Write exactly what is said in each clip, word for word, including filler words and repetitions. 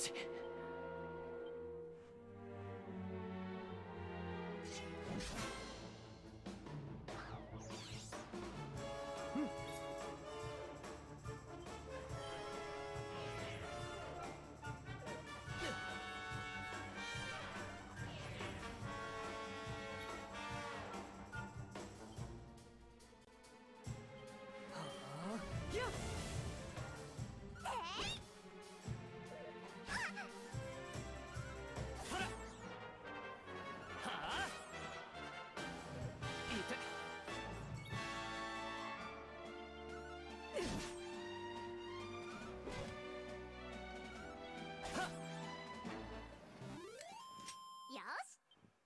し。 よし。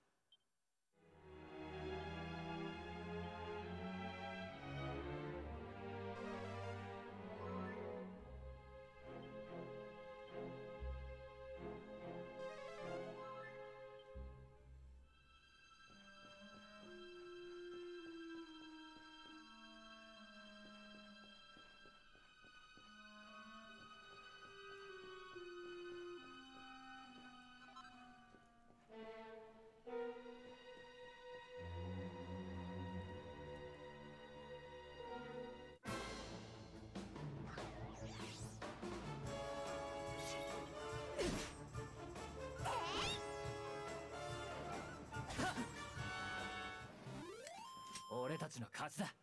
俺たちの勝ちだ。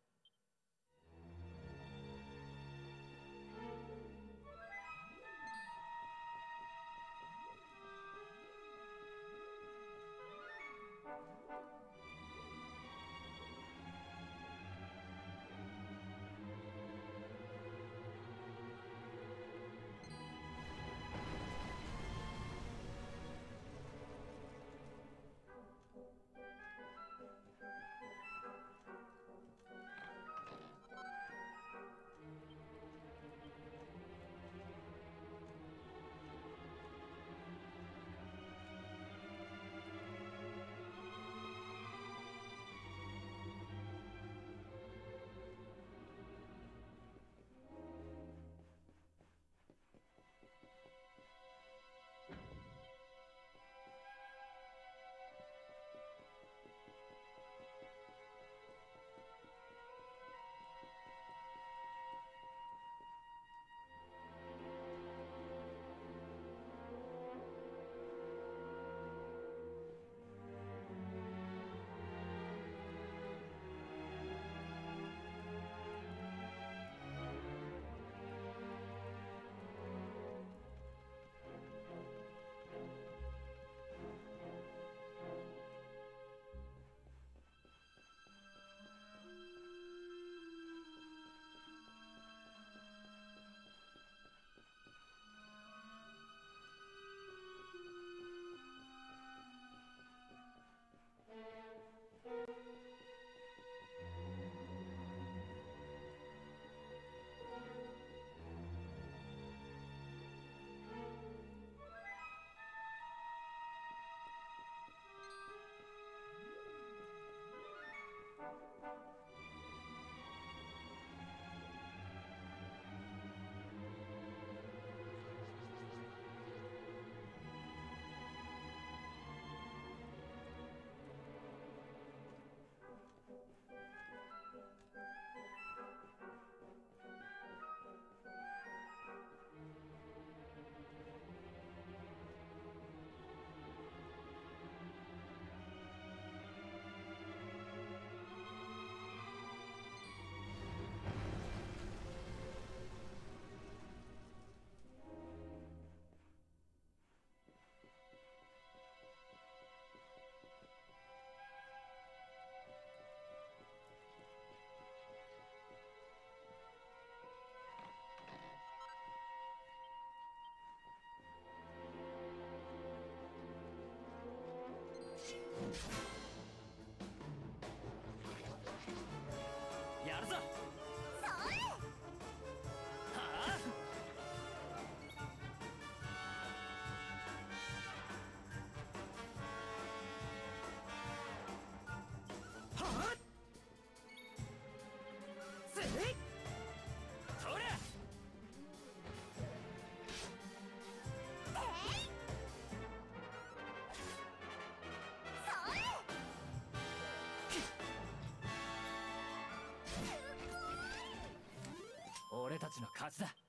やるぞ。 それ。 はあはあせいとりゃ俺たちの勝ちだ。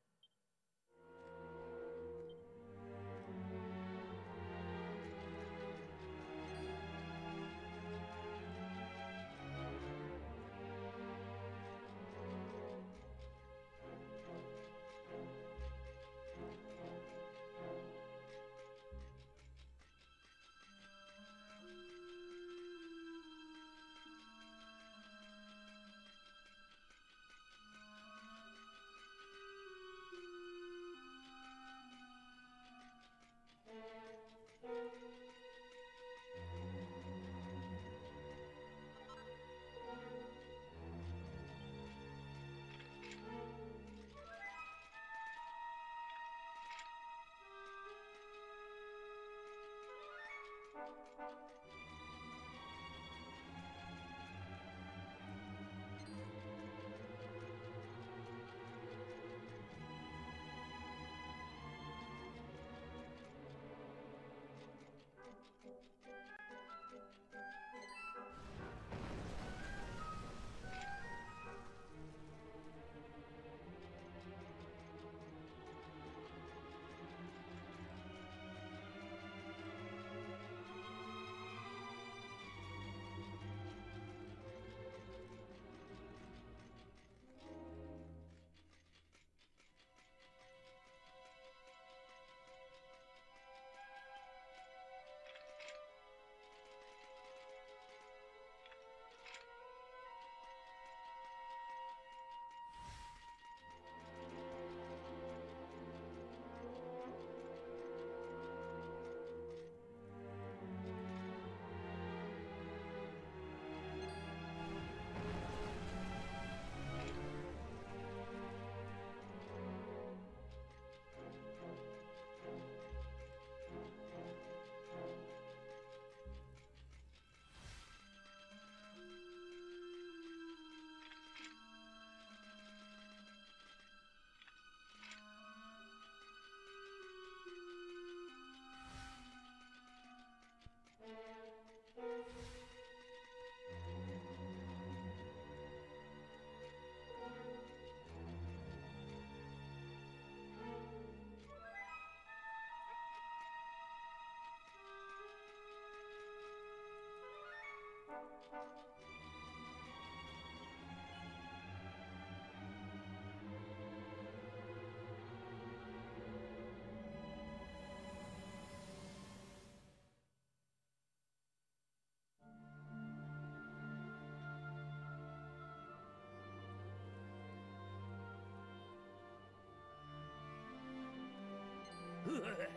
危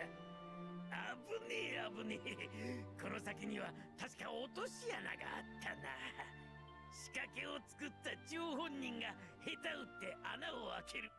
ねえ危ねえ。この先には確か落とし穴があったな。仕掛けを作った張本人が下手打って穴を開ける。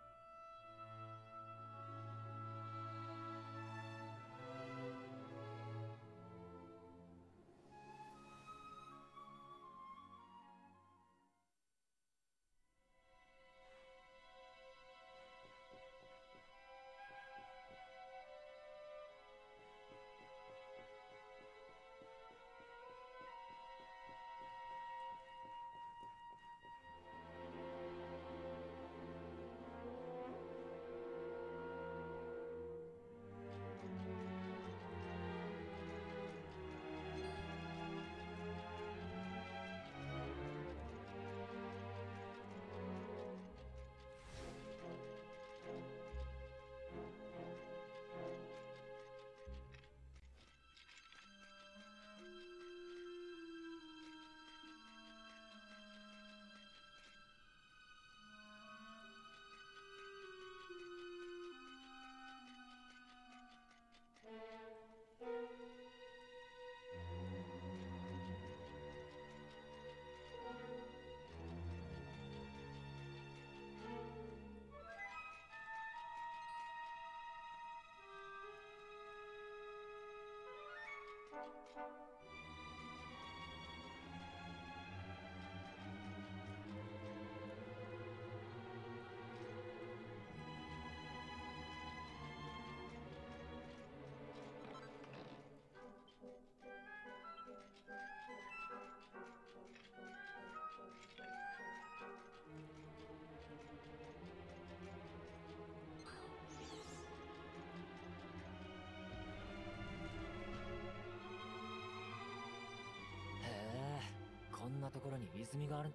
ところに泉がある。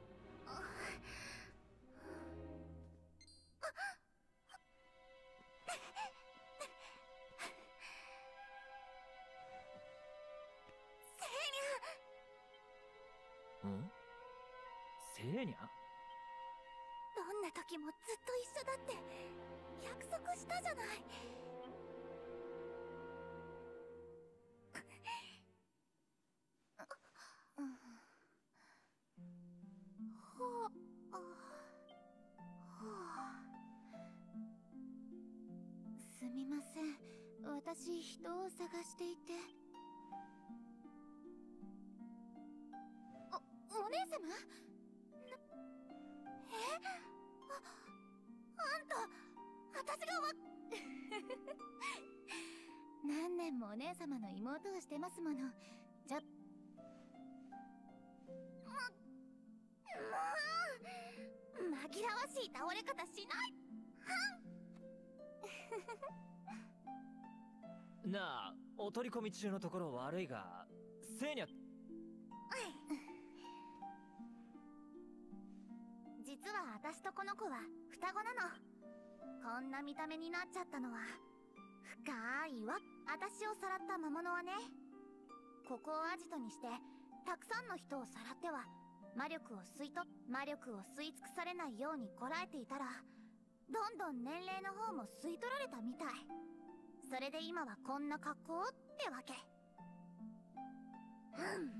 ん？セーニャ？ どんな時もずっと一緒だって約束したじゃない。すみません、私人を探していて。お、お姉様？え？あ、あんた、私がわ何年もお姉様の妹をしてますもの。じゃ、も、もう、紛らわしい倒れ方しない。 なあ、お取り込み中のところ悪いが、セーニャ。 実は私とこの子は双子なの。こんな見た目になっちゃったのは深いわ。私をさらった魔物はね、ここをアジトにしてたくさんの人をさらっては魔力を吸いと魔力を吸い尽くされないようにこらえていたら、どんどん年齢の方も吸い取られたみたい。それで今はこんな格好ってわけ。うん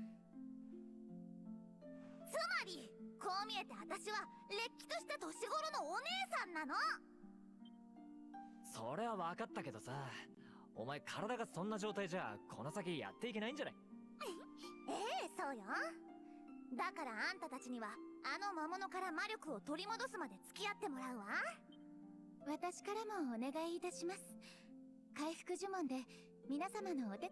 つまりこう見えて私はれっきとした年頃のお姉さんなの。 それは分かったけどさ、お前体がそんな状態じゃこの先やっていけないんじゃない？ ええ、そうよ。だからあんたたちにはあの魔物から魔力を取り戻すまで付き合ってもらうわ。私からもお願いいたします。回復呪文で皆様のお手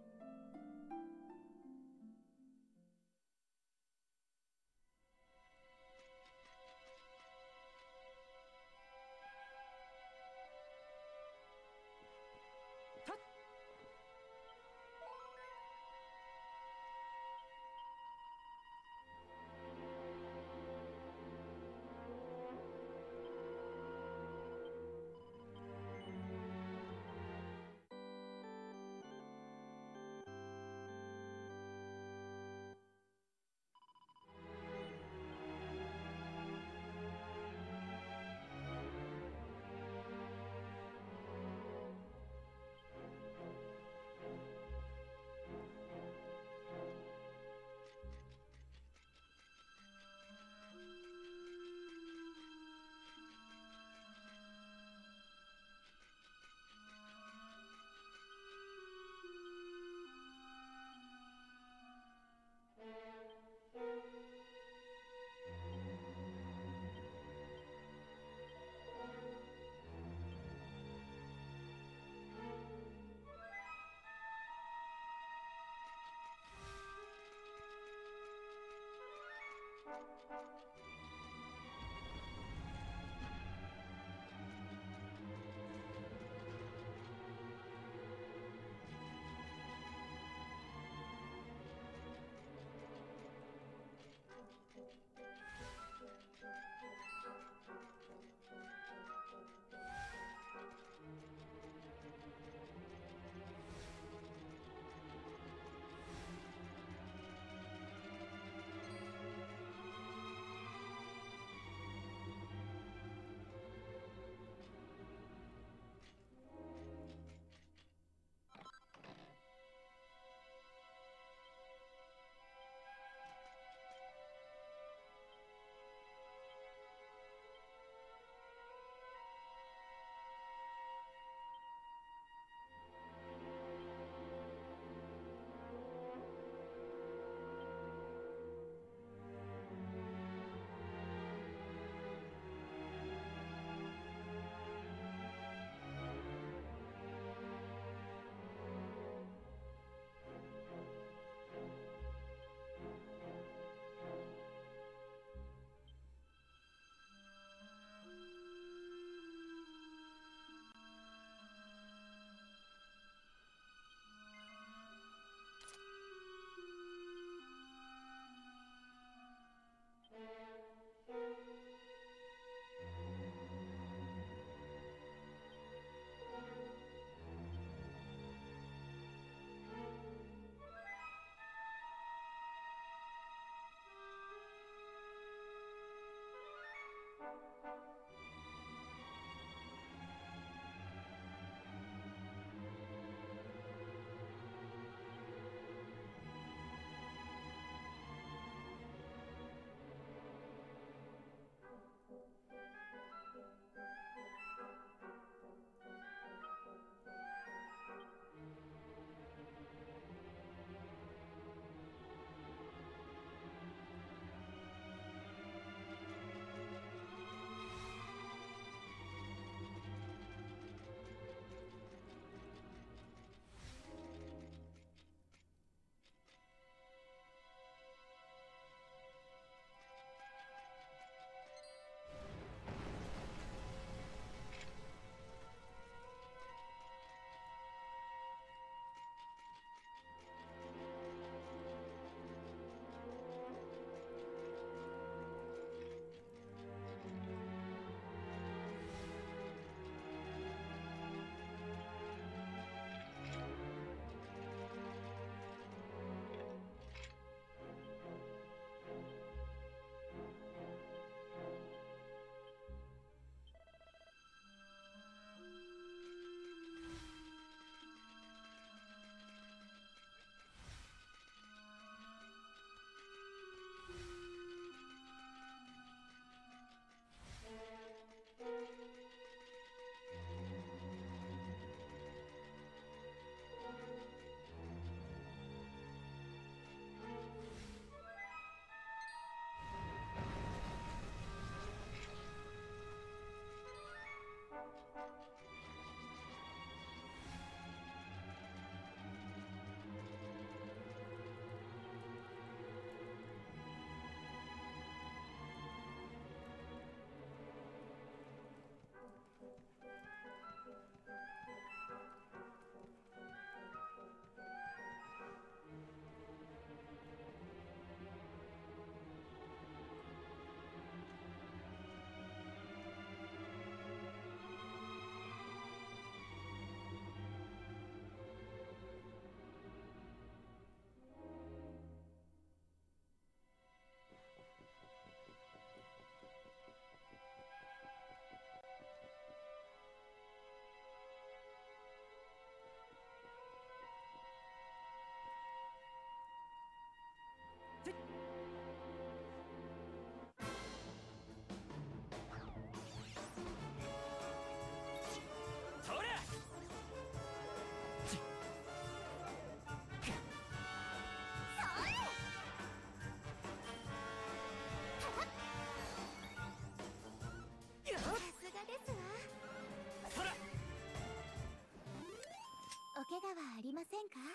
お怪我はありませんか？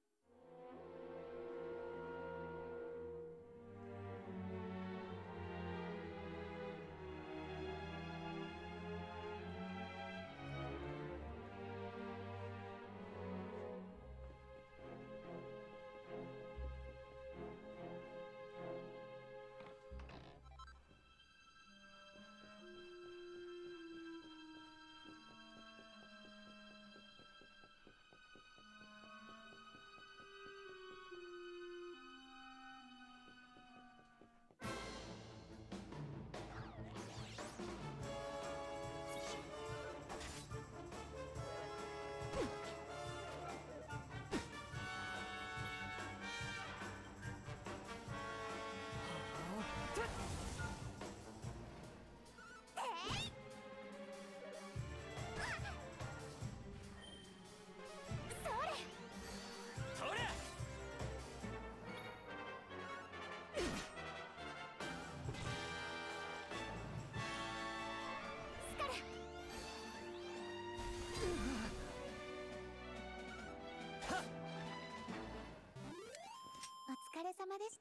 お疲れ様でした。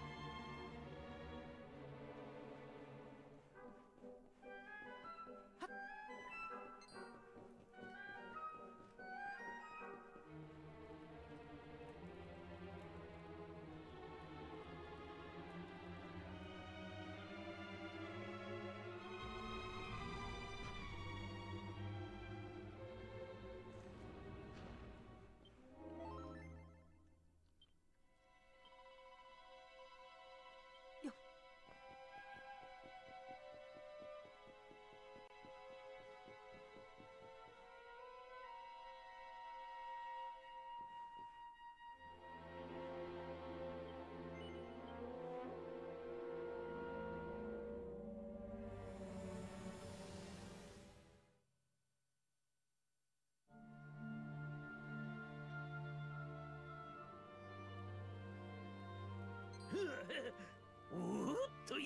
はっ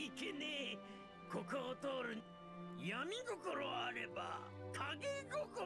いけねえ。ここを通る闇心あれば影心。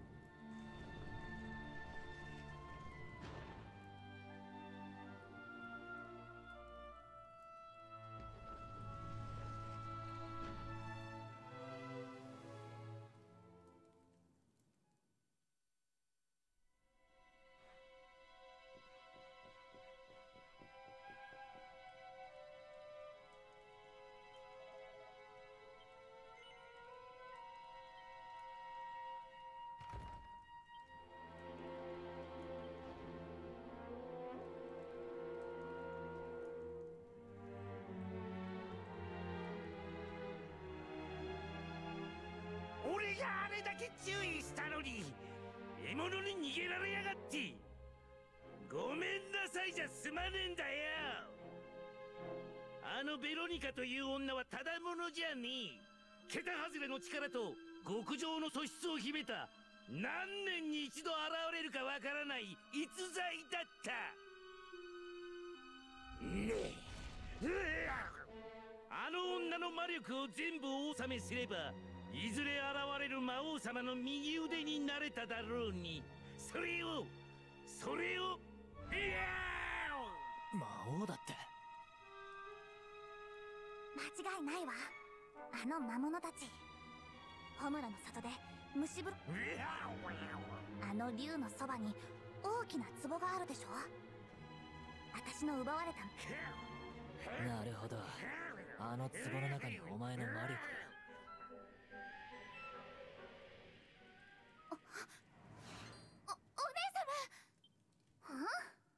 俺があれだけ注意したのに獲物に逃げられやがって。ごめんなさいじゃ済まねえんだよ。あのベロニカという女はただものじゃねえ。桁外れの力と極上の素質を秘めた何年に一度現れるかわからない逸材だった。ねえ、うわあの女の魔力を全部お納めすればいずれ現れる魔王様の右腕になれただろうに。それをそれをいや魔王だって。 間違いないわ。あの魔物たちホムラの里で虫ぶあの竜のそばに大きな壺があるでしょ。私の奪われた。 なるほど、あの壺の中にお前の魔力が。 お、お姉様。ん？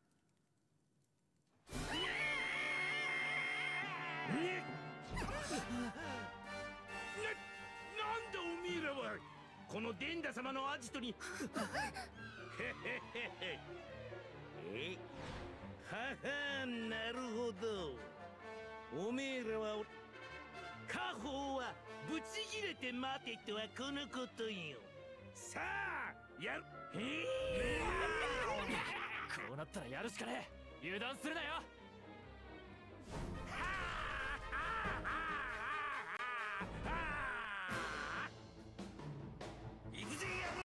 なんだおめえらはこのデンダ様のアジトにえははなるほど。おめえらは家宝はブチギレて待てとはこのことよ。さあやる。えー、 こうなったらやるしかねえ。油断するなよ。